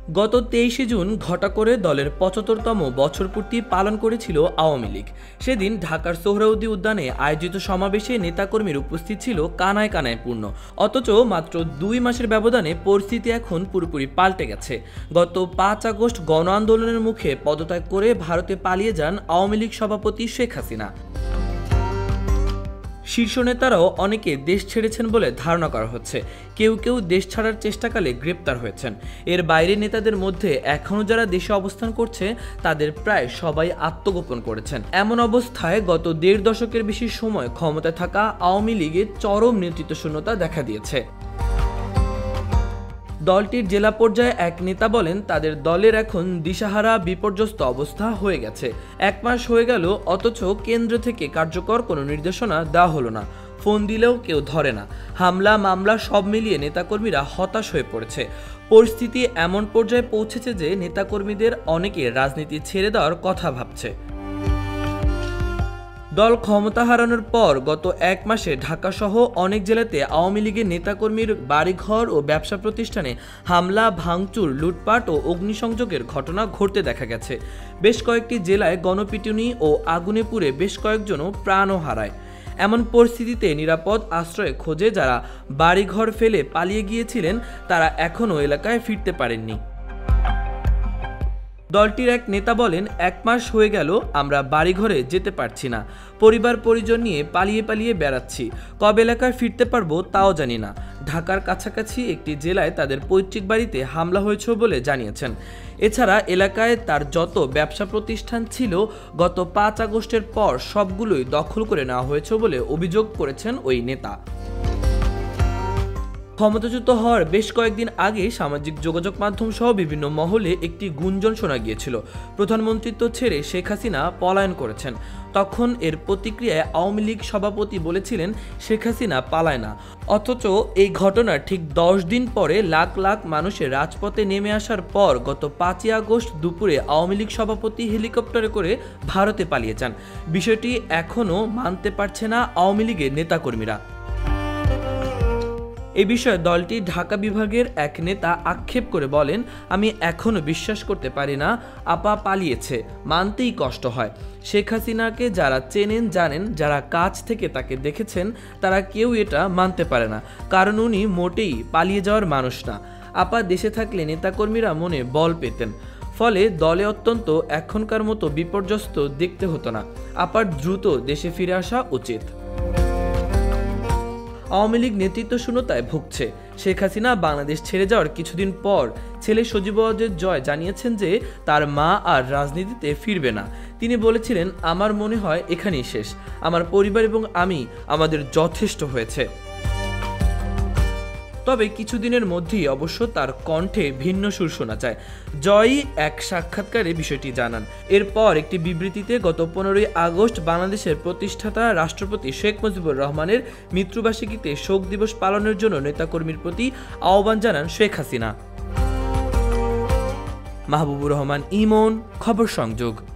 গত ২৩শে জুন ঘটা করে দলের ৭৫তম বছরপূর্তি পালন করেছিল আওয়ামী লীগ। সেদিন ঢাকার সোহরাওয়ার্দী উদ্যানে আয়োজিত সমাবেশে নেতাকর্মীর উপস্থিত ছিল কানায় কানায় পূর্ণ। অথচ মাত্র ২ মাসের ব্যবধানে পরিস্থিতি এখন পুরোপুরি পাল্টে গেছে। গত ৫ আগস্ট গণ আন্দোলনের মুখে পদত্যাগ করে ভারতে পালিয়ে যান আওয়ামী লীগ সভাপতি শেখ হাসিনা। শীর্ষ নেতারাও অনেকে দেশ ছেড়েছেন বলে ধারণা করা হচ্ছে। কেউ কেউ দেশ ছাড়ার চেষ্টাকালে গ্রেপ্তার হয়েছেন। এর বাইরে নেতাদের মধ্যে এখনও যারা দেশে অবস্থান করছে তাদের প্রায় সবাই আত্মগোপন করেছেন। এমন অবস্থায় গত ১.৫ দশকের বেশি সময় ক্ষমতায় থাকা আওয়ামী লীগের চরম নেতৃত্বশূন্যতা দেখা দিয়েছে। দলটির জেলা পর্যায়ে এক নেতা বলেন, তাদের দলের এখন দিশাহারা বিপর্যস্ত অবস্থা হয়ে গেছে। ১ মাস হয়ে গেল, অথচ কেন্দ্র থেকে কার্যকর কোনো নির্দেশনা দেওয়া হলো না। ফোন দিলেও কেউ ধরে না। হামলা মামলা সব মিলিয়ে নেতাকর্মীরা হতাশ হয়ে পড়েছে। পরিস্থিতি এমন পর্যায়ে পৌঁছেছে যে নেতাকর্মীদের অনেকে রাজনীতি ছেড়ে দেওয়ার কথা ভাবছে। দল ক্ষমতা হারানোর পর গত ১ মাসে ঢাকাসহ অনেক জেলাতে আওয়ামী লীগের নেতাকর্মীর বাড়িঘর ও ব্যবসা প্রতিষ্ঠানে হামলা, ভাঙচুর, লুটপাট ও অগ্নিসংযোগের ঘটনা ঘটতে দেখা গেছে। বেশ কয়েকটি জেলায় গণপিটুনি ও আগুনে পুড়ে বেশ কয়েকজনও প্রাণও হারায়। এমন পরিস্থিতিতে নিরাপদ আশ্রয়ে খোঁজে যারা বাড়িঘর ফেলে পালিয়ে গিয়েছিলেন তারা এখনও এলাকায় ফিরতে পারেননি। দলটির এক নেতা বলেন, ১ মাস হয়ে গেল আমরা বাড়িঘরে যেতে পারছি না। পরিবার পরিজন নিয়ে পালিয়ে পালিয়ে বেড়াচ্ছি। কবে এলাকায় ফিরতে পারবো তাও জানি না। ঢাকার কাছাকাছি একটি জেলায় তাদের পৈতৃক বাড়িতে হামলা হয়েছে বলে জানিয়েছেন। এছাড়া এলাকায় তার যত ব্যবসা প্রতিষ্ঠান ছিল গত ৫ আগস্টের পর সবগুলোই দখল করে নেওয়া হয়েছে বলে অভিযোগ করেছেন ওই নেতা। ক্ষমতাচ্যুত হওয়ার বেশ কয়েকদিন আগে সামাজিক যোগাযোগ মাধ্যম সহ বিভিন্ন মহলে একটি গুঞ্জন শোনা গিয়েছিল, প্রধানমন্ত্রিত্ব ছেড়ে শেখ হাসিনা পলায়ন করেছেন। তখন এর প্রতিক্রিয়ায় আওয়ামী লীগ সভাপতি বলেছিলেন শেখ হাসিনা পালায় না। অথচ এই ঘটনার ঠিক ১০ দিন পরে লাখ লাখ মানুষের রাজপথে নেমে আসার পর গত ৫ই আগস্ট দুপুরে আওয়ামী লীগ সভাপতি হেলিকপ্টারে করে ভারতে পালিয়ে যান। বিষয়টি এখনও মানতে পারছে না আওয়ামী লীগের নেতাকর্মীরা। এ বিষয়ে দলটির ঢাকা বিভাগের এক নেতা আক্ষেপ করে বলেন, আমি এখনও বিশ্বাস করতে পারি না আপা পালিয়েছে, মানতেই কষ্ট হয়। শেখ হাসিনাকে যারা চেনেন জানেন, যারা কাছ থেকে তাকে দেখেছেন তারা কেউ এটা মানতে পারে না, কারণ উনি মোটেই পালিয়ে যাওয়ার মানুষ না। আপা দেশে থাকলে নেতাকর্মীরা মনে বল পেতেন, ফলে দলে অত্যন্ত এখনকার মতো বিপর্যস্ত দেখতে হতো না। আপার দ্রুত দেশে ফিরে আসা উচিত। আওয়ামী লীগ নেতৃত্বশূন্যতায় ভুগছে। শেখ হাসিনা বাংলাদেশ ছেড়ে যাওয়ার কিছুদিন পর ছেলে সজীব ওয়াজেদ জয় জানিয়েছেন যে তার মা আর রাজনীতিতে ফিরবে না। তিনি বলেছিলেন, আমার মনে হয় এখানেই শেষ। আমার পরিবার এবং আমাদের যথেষ্ট হয়েছে। তবে কিছুদিনের মধ্যেই অবশ্য তার কণ্ঠে ভিন্ন সুর শোনা যায়। জয়ই এক সাক্ষাৎকারে বিষয়টি জানান। এরপর একটি বিবৃতিতে গত ১৫ই আগস্ট বাংলাদেশের প্রতিষ্ঠাতা রাষ্ট্রপতি শেখ মুজিবুর রহমানের মৃত্যুবার্ষিকীতে শোক দিবস পালনের জন্য নেতাকর্মীর প্রতি আহ্বান জানান শেখ হাসিনা। মাহবুবুর রহমান ইমন, খবর সংযোগ।